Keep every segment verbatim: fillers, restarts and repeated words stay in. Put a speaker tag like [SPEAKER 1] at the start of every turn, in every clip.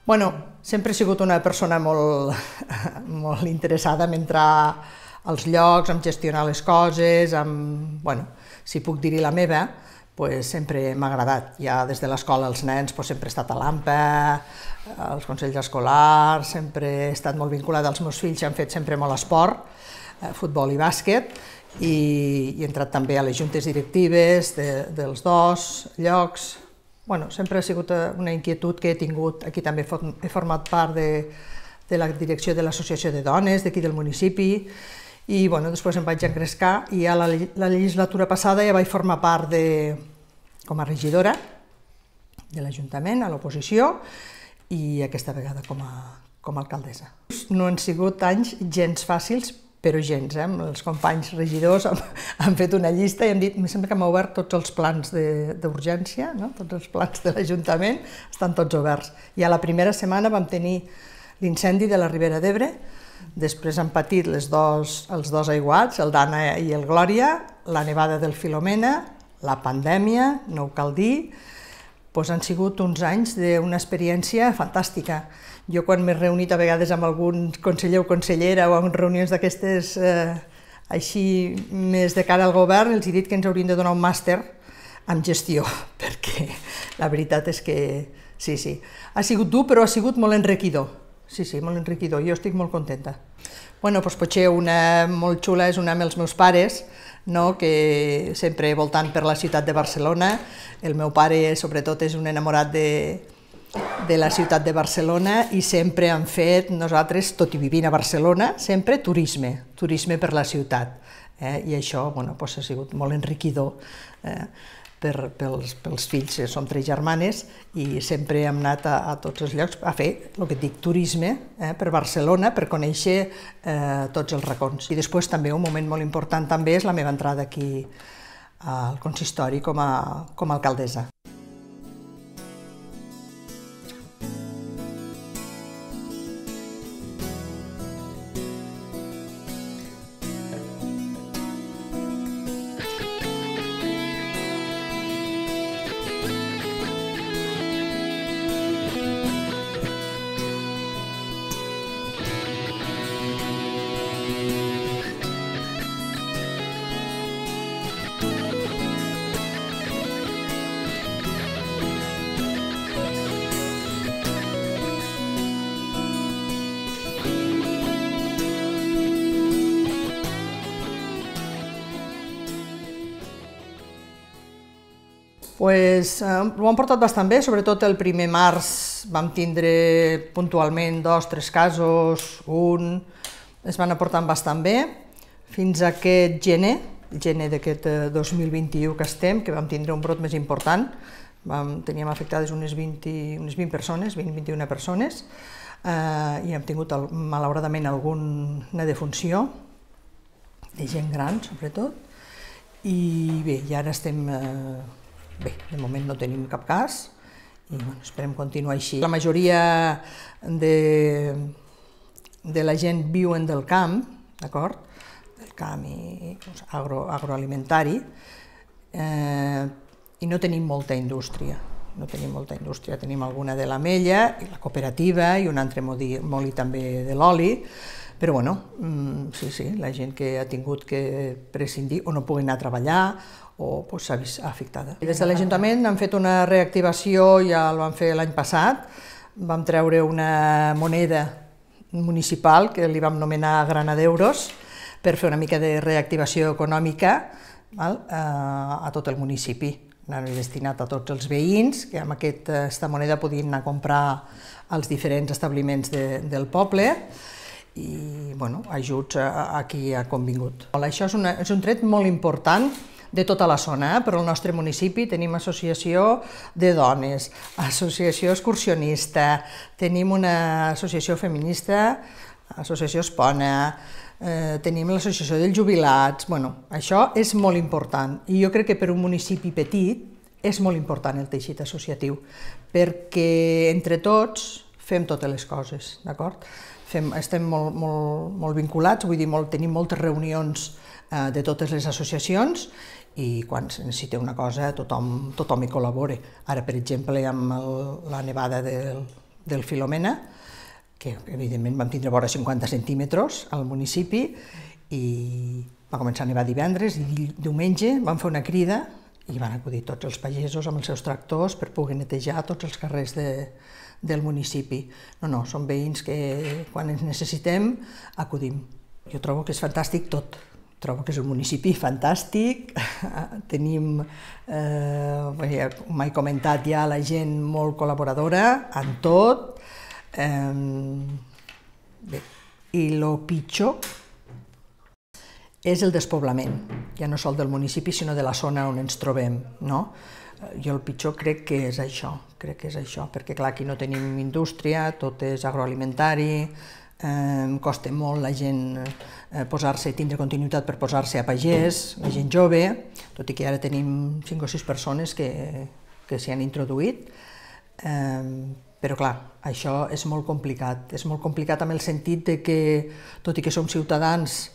[SPEAKER 1] Bueno, sempre he sigut una persona molt, molt interessada en entrar als llocs, en gestionar les coses, en, bueno, si puc dir-hi la meva, pues sempre m'ha agradat. Ja des de l'escola als nens pues, sempre he estat a l'A M P E, als consells escolars, sempre he estat molt vinculada als meus fills, han fet sempre molt esport, eh, futbol i bàsquet, i, i he entrat també a les juntes directives de, dels dos llocs. Bueno, sempre ha sigut una inquietud que he tingut. Aquí també he format part de, de la direcció de l'Associació de Dones d'aquí del municipi i bueno, després em vaig engrescar i a la, la legislatura passada ja vaig formar part de, com a regidora de l'Ajuntament a l'oposició i aquesta vegada com a, com a alcaldessa. No han sigut anys gens fàcils, però gens, eh? Els companys regidors han, han fet una llista i han dit, em sembla que m'ha obert tots els plans d'urgència, no? Tots els plans de l'Ajuntament estan tots oberts. I a la primera setmana vam tenir l'incendi de la Ribera d'Ebre, després han patit les dos, els dos aiguats, el Dana i el Glòria, la nevada del Filomena, la pandèmia, no ho cal dir, doncs han sigut uns anys d'una experiència fantàstica. Jo quan m'he reunit a vegades amb algun conseller o consellera o en reunions d'aquestes eh, així més de cara al govern, els he dit que ens haurien de donar un màster en gestió, perquè la veritat és que sí, sí, ha sigut dur però ha sigut molt enriquidor, sí, sí, molt enriquidor, jo estic molt contenta. Bueno, doncs potser una molt xula és una amb els meus pares, no? Que sempre voltant per la ciutat de Barcelona, el meu pare sobretot és un enamorat de de la ciutat de Barcelona i sempre hem fet nosaltres, tot i vivint a Barcelona, sempre turisme, turisme per la ciutat. Eh? I això bueno, doncs ha sigut molt enriquidor eh? per, pels, pels fills, som tres germanes i sempre hem anat a, a tots els llocs a fer, el que et dic, turisme eh? per Barcelona, per conèixer eh, tots els racons. I després també un moment molt important també és la meva entrada aquí al consistori com a, com a alcaldessa. Pues, eh, ho han portat bastant bé, sobretot el primer març vam tindre puntualment dos, tres casos, un, es van aportant bastant bé, fins a aquest gener, el gener d'aquest dos mil vint-i-u que estem, que vam tindre un brot més important, vam, teníem afectades unes vint, unes vint persones, vint, vint-i-una persones, eh, i hem tingut malauradament alguna defunció, de gent gran sobretot, i bé, i ara estem... Eh, Bé, de moment no tenim cap cas i bueno, esperem continuar així. La majoria de, de la gent viuen del camp, d'acord? Del camp i doncs, agro, agroalimentari eh, i no tenim molta indústria. No tenim molta indústria, tenim alguna de l'amella, i la cooperativa i un altre moli també de l'oli, però bueno, sí, sí, la gent que ha tingut que prescindir o no pugui anar a treballar o pues, s'ha vist afectada. Des de l'Ajuntament han fet una reactivació, ja el vam fer l'any passat, vam treure una moneda municipal que li vam anomenar grana d'euros per fer una mica de reactivació econòmica val, a tot el municipi. Anava destinat a tots els veïns, que amb aquesta moneda podien anar a comprar als diferents establiments de, del poble i bueno, ajuts a, a qui ha convingut. Això és, una, és un tret molt important de tota la zona, eh? Per al nostre municipi tenim associació de dones, associació excursionista, tenim una associació feminista, associació Espona, eh, tenim l'associació dels jubilats, bueno, això és molt important i jo crec que per un municipi petit és molt important el teixit associatiu, perquè entre tots fem totes les coses, d'acord? Estem molt, molt, molt vinculats, vull dir, molt, tenim moltes reunions eh, de totes les associacions i quan es necessita una cosa tothom, tothom hi col·labora. Ara, per exemple, amb el, la nevada del, del Filomena, que evidentment vam tindre vora cinquanta centímetres al municipi, i va començar a nevar divendres i diumenge vam fer una crida i van acudir tots els pagesos amb els seus tractors per poder netejar tots els carrers de, del municipi. No, no, són veïns que quan ens necessitem acudim. Jo trobo que és fantàstic tot. Trobo que és un municipi fantàstic, tenim, eh, com he comentat ja, la gent molt col·laboradora en tot, eh, bé, i el pitjor és el despoblament, ja no sol del municipi, sinó de la zona on ens trobem, no? Jo el pitjor crec que és això, crec que és això, perquè clar, aquí no tenim indústria, tot és agroalimentari, eh, costa molt la gent eh, posar-se, tindre continuïtat per posar-se a pagès, la gent jove, tot i que ara tenim cinc o sis persones que, que s'hi han introduït, eh, però clar, això és molt complicat, és molt complicat amb el sentit de que, tot i que som ciutadans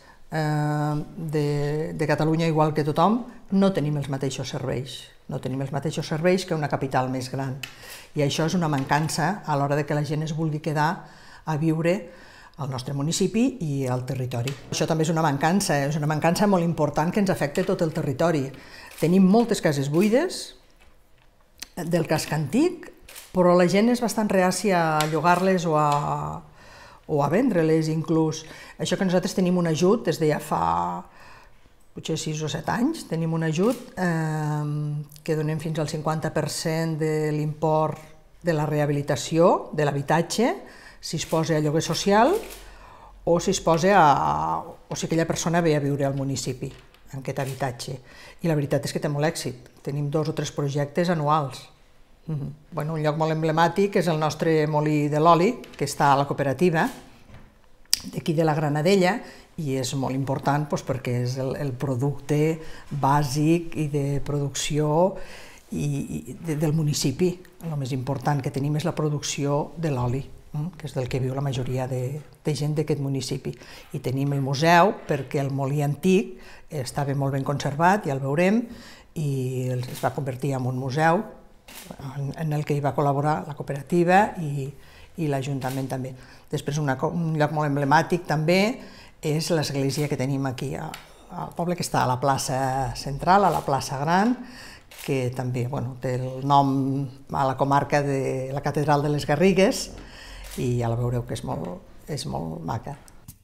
[SPEAKER 1] De, de Catalunya, igual que tothom, no tenim els mateixos serveis, no tenim els mateixos serveis que una capital més gran. I això és una mancança a l'hora de que la gent es vulgui quedar a viure al nostre municipi i al territori. Això també és una mancança, és una mancança molt important que ens afecta tot el territori. Tenim moltes cases buides del casc antic, però la gent és bastant reàcia a llogar-les o a o a vendre-les inclús. Això que nosaltres tenim un ajut des de ja fa potser sis o set anys, tenim un ajut eh, que donem fins al cinquanta per cent de l'import de la rehabilitació de l'habitatge, si es posa a lloguer social o si es posa a... o si aquella persona ve a viure al municipi, en aquest habitatge. I la veritat és que té molt èxit. Tenim dos o tres projectes anuals. Mm-hmm. Bueno, un lloc molt emblemàtic és el nostre molí de l'oli, que està a la cooperativa d'aquí de la Granadella, i és molt important doncs, perquè és el, el producte bàsic i de producció i, i de, del municipi. El més important que tenim és la producció de l'oli, que és del que viu la majoria de, de gent d'aquest municipi. I tenim el museu, perquè el molí antic estava molt ben conservat, ja el veurem, i es va convertir en un museu en el que hi va col·laborar la cooperativa i, i l'Ajuntament també. Després, una, un lloc molt emblemàtic també és l'església que tenim aquí al poble, que està a la plaça central, a la plaça Gran, que també bueno, té el nom a la comarca de la Catedral de les Garrigues, i ja la veureu que és molt, és molt maca.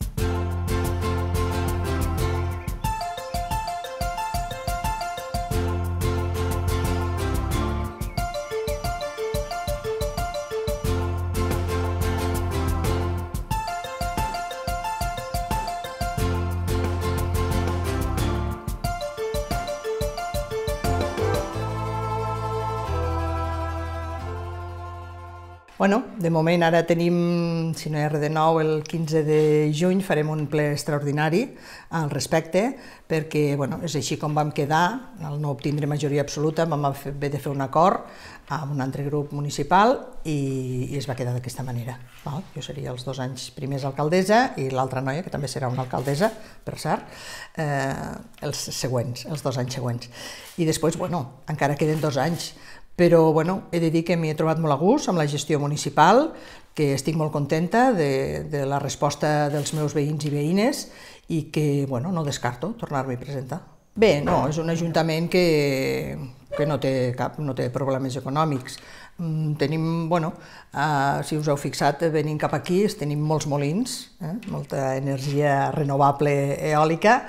[SPEAKER 1] Bueno, de moment ara tenim, si no hi ha res de nou, el quinze de juny farem un ple extraordinari al respecte, perquè bueno, és així com vam quedar, al no obtindre majoria absoluta, vam haver de fer un acord amb un altre grup municipal i, i es va quedar d'aquesta manera. Val? Jo seria els dos anys primers alcaldessa i l'altra noia, que també serà una alcaldessa, per cert, eh, els següents, els dos anys següents. I després, bueno, encara queden dos anys, però bueno, he de dir que m'hi he trobat molt a gust amb la gestió municipal, que estic molt contenta de, de la resposta dels meus veïns i veïnes i que bueno, no descarto tornar-m'hi a presentar. Bé, no, és un ajuntament que, que no, té cap, no té problemes econòmics. Tenim, bueno, eh, si us heu fixat, venint cap aquí, tenim molts molins, eh, molta energia renovable eòlica,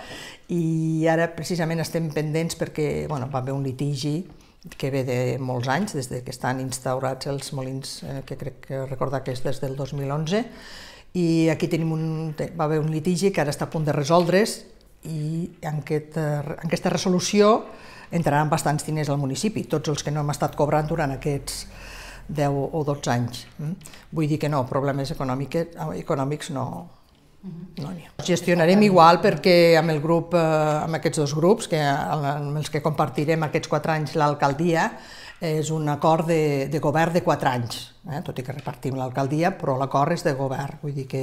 [SPEAKER 1] i ara precisament estem pendents perquè bueno, va haver un litigi que ve de molts anys, des que estan instaurats els molins, eh, que crec que recordar que és des del dos mil onze, i aquí tenim un, va haver un litigi que ara està a punt de resoldre's, i en, aquest, en aquesta resolució entraran bastants diners al municipi, tots els que no hem estat cobrant durant aquests deu o dotze anys. Vull dir que no, problemes econòmics, econòmics no, no n'hi ha. Gestionarem igual perquè amb el grup, amb aquests dos grups, que, amb els que compartirem aquests quatre anys l'alcaldia, és un acord de, de govern de quatre anys, eh? Tot i que repartim l'alcaldia, però l'acord és de govern, vull dir que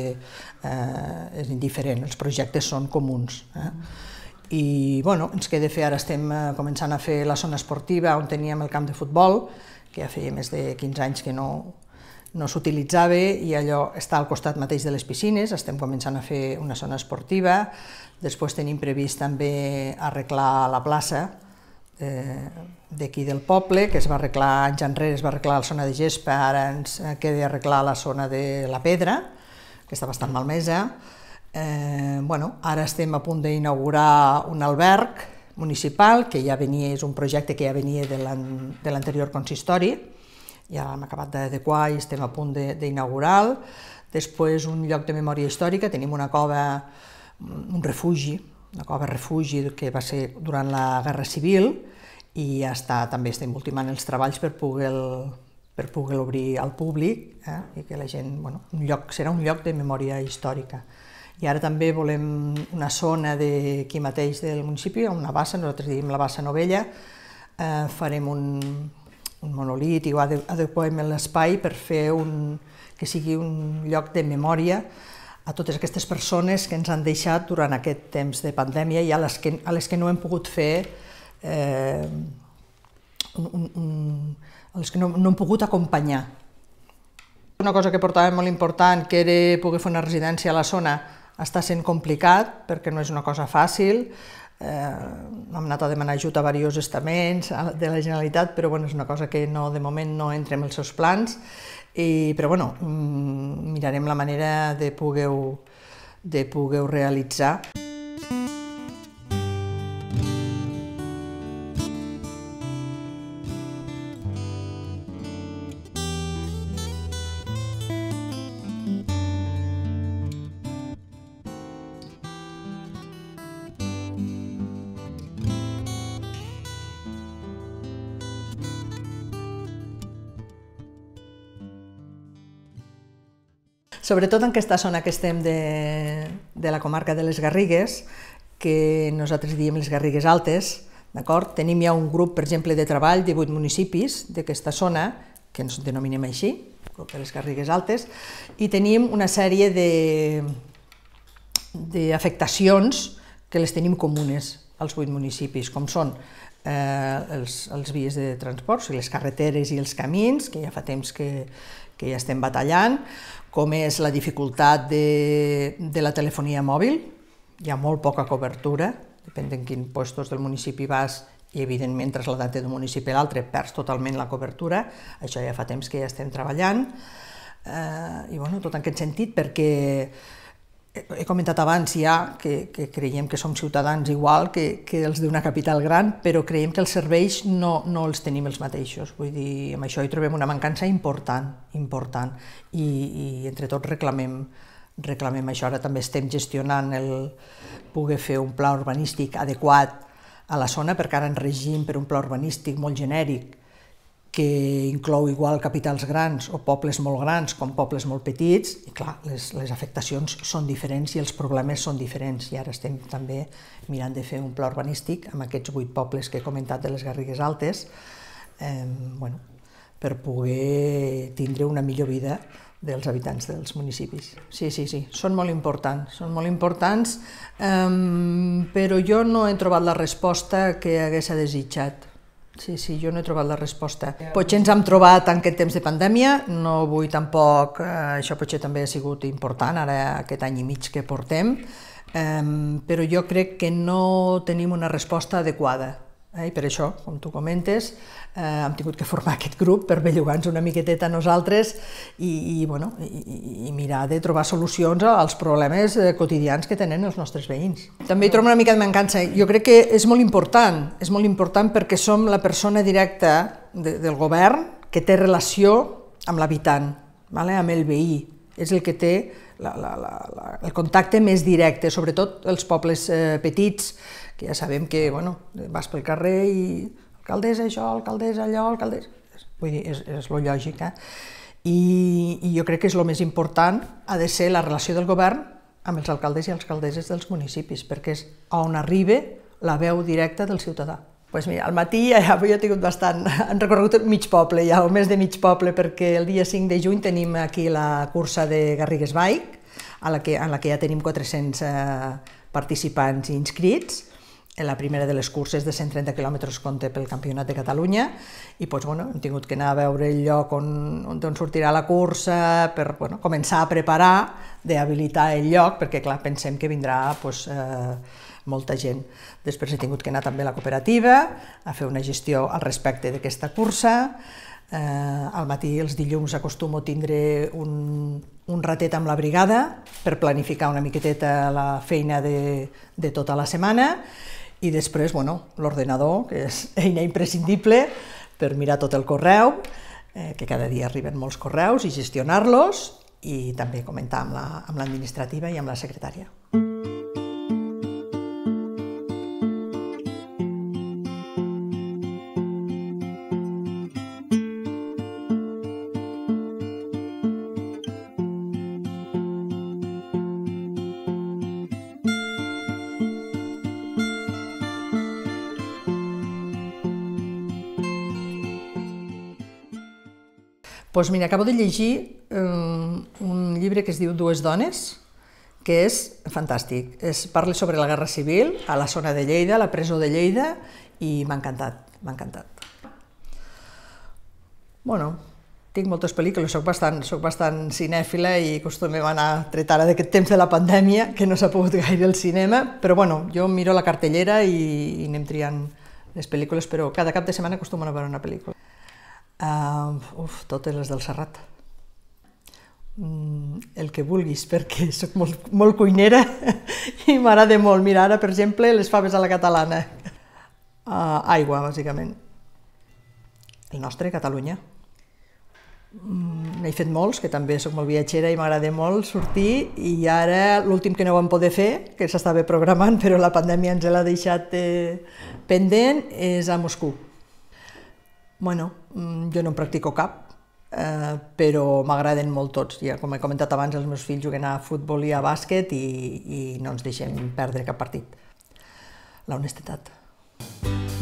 [SPEAKER 1] eh, és indiferent, els projectes són comuns. Eh? I bueno, ens queda fer, ara estem començant a fer la zona esportiva on teníem el camp de futbol, que ja feia més de quinze anys que no, no s'utilitzava i allò està al costat mateix de les piscines, estem començant a fer una zona esportiva, després tenim previst també arreglar la plaça d'aquí del poble, que es va arreglar anys enrere, es va arreglar la zona de gespa, ara ens queda arreglar la zona de la pedra, que està bastant malmesa. Eh, bueno, ara estem a punt d'inaugurar un alberg municipal, que ja venia, és un projecte que ja venia de l'anterior consistori, ja hem acabat d'adequar i estem a punt d'inaugurar. Després un lloc de memòria històrica, tenim una cova, un refugi, una cova refugi que va ser durant la Guerra Civil i ja està, també estem ultimant els treballs per poder per poder obrir al públic, eh? I que la gent, bueno, un lloc, serà un lloc de memòria històrica. I ara també volem una zona d'aquí mateix del municipi, una bassa, nosaltres diem la bassa Novella, eh, farem un, un monolit i ho adequem l'espai per fer un, que sigui un lloc de memòria a totes aquestes persones que ens han deixat durant aquest temps de pandèmia i a les que, a les que no hem pogut fer, eh, un, un, un, a les que no, no hem pogut acompanyar. Una cosa que portàvem molt important, que era poder fer una residència a la zona, està sent complicat perquè no és una cosa fàcil. Eh, hem anat a demanar ajut a diversos estaments de la Generalitat, però bueno, és una cosa que no, de moment no entra en els seus plans. I, però bueno, mirarem la manera de poder-ho de poder-ho realitzar. Sobretot en aquesta zona que estem de, de la comarca de les Garrigues, que nosaltres diem les Garrigues Altes, d'acord? Tenim ja un grup, per exemple, de treball de vuit municipis d'aquesta zona, que ens denominem així, grup de les Garrigues Altes, i tenim una sèrie d'afectacions que les tenim comunes als vuit municipis, com són eh, els, els vies de transport, les carreteres i els camins, que ja fa temps que, que ja estem batallant, com és la dificultat de, de la telefonia mòbil, hi ha molt poca cobertura, depèn de quin puestos del municipi vas i evidentment traslladant d'un municipi a l'altre perds totalment la cobertura, això ja fa temps que ja estem treballant, eh, i bueno, tot en aquest sentit perquè he comentat abans ja que, que creiem que som ciutadans igual que, que els d'una capital gran, però creiem que els serveis no, no els tenim els mateixos. Vull dir, amb això hi trobem una mancança important, important, i, i entre tots reclamem, reclamem això. Ara també estem gestionant el poder fer un pla urbanístic adequat a la zona, perquè ara en regim per un pla urbanístic molt genèric, que inclou igual capitals grans o pobles molt grans com pobles molt petits, i clar, les, les afectacions són diferents i els problemes són diferents. I ara estem també mirant de fer un pla urbanístic amb aquests vuit pobles que he comentat de les Garrigues Altes, eh, bueno, per poder tindre una millor vida dels habitants dels municipis. Sí, sí, sí, són molt importants, són molt importants, eh, però jo no he trobat la resposta que hagués desitjat. Sí, sí, jo no he trobat la resposta. Potser ens hem trobat en aquest temps de pandèmia, no vull tampoc, eh, això potser també ha sigut important, ara aquest any i mig que portem, eh, però jo crec que no tenim una resposta adequada. Eh, I per això, com tu comentes, eh, hem tingut que formar aquest grup per bellugar-nos una miqueteta a nosaltres i, i, bueno, i, i mirar de trobar solucions als problemes eh, quotidians que tenen els nostres veïns. També hi trobo una mica de mancança. Jo crec que és molt important, és molt important perquè som la persona directa de, del govern que té relació amb l'habitant, vale? Amb el veí. És el que té la, la, la, la, el contacte més directe, sobretot els pobles eh, petits, que ja sabem que, bueno, vas pel carrer i alcaldessa això, alcaldessa allò, alcaldessa... Vull dir, és, és lo lògic, eh? I, I jo crec que és el més important, ha de ser la relació del govern amb els alcaldes i alcaldesses dels municipis, perquè és on arriba la veu directa del ciutadà. Pues mira, al matí ja he tingut bastant, han recorregut mig poble, ja o més de mig poble, perquè el dia cinc de juny tenim aquí la cursa de Garrigues Bike, en la que, en la que ja tenim quatre-cents eh, participants inscrits, la primera de les curses de cent trenta quilòmetres que té pel Campionat de Catalunya i doncs, bueno, hem tingut que anar a veure el lloc on, on, on sortirà la cursa per bueno, començar a preparar d'habilitar el lloc, perquè clar, pensem que vindrà doncs, eh, molta gent. Després he tingut que anar també a la cooperativa a fer una gestió al respecte d'aquesta cursa. Eh, al matí, els dilluns, acostumo a tindre un, un ratet amb la brigada per planificar una miqueteta la feina de, de tota la setmana i després, bueno, l'ordenador, que és eina imprescindible per mirar tot el correu, eh, que cada dia arriben molts correus i gestionar-los i també comentar amb la, amb l'administrativa i amb la secretària. Doncs mira, acabo de llegir um, un llibre que es diu Dues dones, que és fantàstic. Es parla sobre la Guerra Civil a la zona de Lleida, a la presó de Lleida, i m'ha encantat, m'ha encantat. Bueno, tinc moltes pel·lícules, soc bastant, soc bastant cinèfila i acostumem a anar tret ara d'aquest temps de la pandèmia, que no s'ha pogut gaire al cinema, però bueno, jo miro la cartellera i, i anem triant les pel·lícules, però cada cap de setmana acostumo a veure una pel·lícula. Uh, uf, totes les del Serrat. Mm, el que vulguis, perquè soc molt, molt cuinera i m'agrada molt. Mira, ara, per exemple, les faves a la catalana. Uh, aigua, bàsicament. El nostre, Catalunya. Mm, n'he fet molts, que també soc molt viatgera i m'agrada molt sortir, i ara l'últim que no vam poder fer, que s'estava programant, però la pandèmia ens l'ha deixat eh, pendent, és a Moscou. Bueno, jo no en practico cap, eh, però m'agraden molt tots. Ja, com he comentat abans, els meus fills juguen a futbol i a bàsquet i, i no ens deixem perdre cap partit. La honestedat.